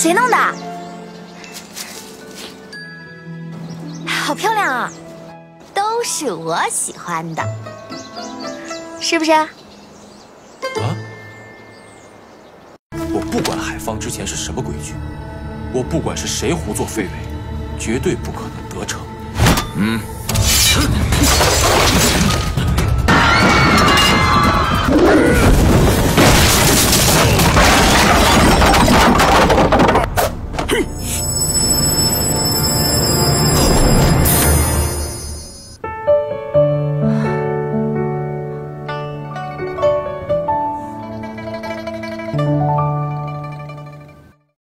谁弄的？好漂亮啊！都是我喜欢的，是不是？啊？ 我不管海方之前是什么规矩，我不管是谁胡作非为，绝对不可能得逞。